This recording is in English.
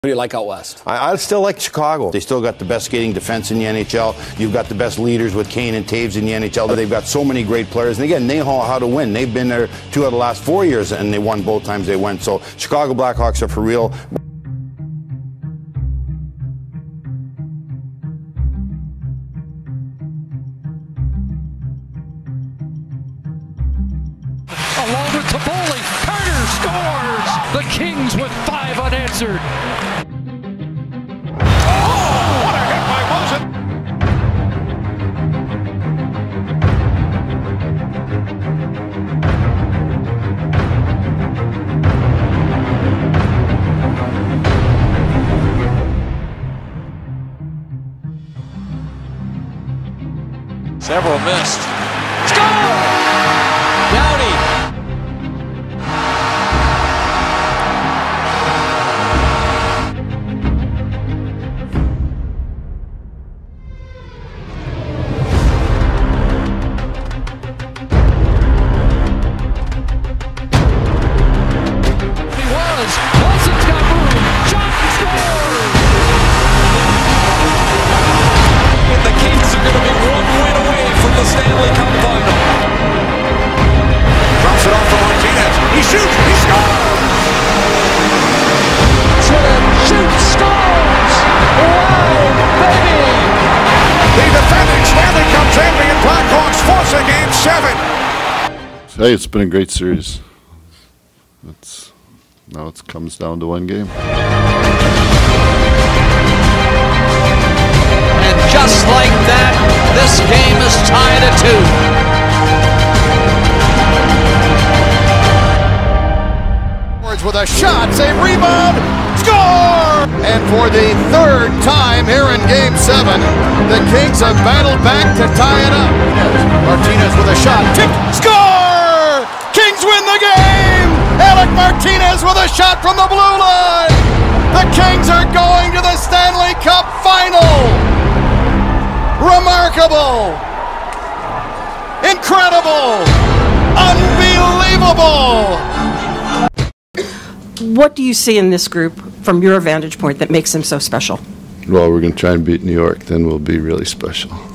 Who do you like out west? I still like Chicago. They still got the best skating defense in the NHL. You've got the best leaders with Kane and Taves in the NHL. They've got so many great players. And again, they know how to win. They've been there 2 out of the last 4 years, and they won both times they went. So Chicago Blackhawks are for real. Along with Toffoli, Carter scores! The Kings with 5 unanswered. Oh, what a hit by Wilson! Several missed. Score! Downey. He was. Wilson's got room. Shot and scores! And the Kings are going to be 1 win away from the Stanley Cup final. Drops it off for Martinez. He shoots. He scores! Shoots, scores! Wow, baby! The defending Stanley Cup champion Blackhawks force a Game 7. Hey, it's been a great series. Now it comes down to 1 game. And just like that, this game is tied at 2. With a shot, save, rebound, score! And for the 3rd time here in Game 7, the Kings have battled back to tie it up. Martinez with a shot, tipped, score! Kings win the game! Alec Martinez with a shot from the blue line! The Kings are going to the Stanley Cup Final! Remarkable! Incredible! Unbelievable! What do you see in this group from your vantage point that makes them so special? Well, we're going to try and beat New York, then we'll be really special.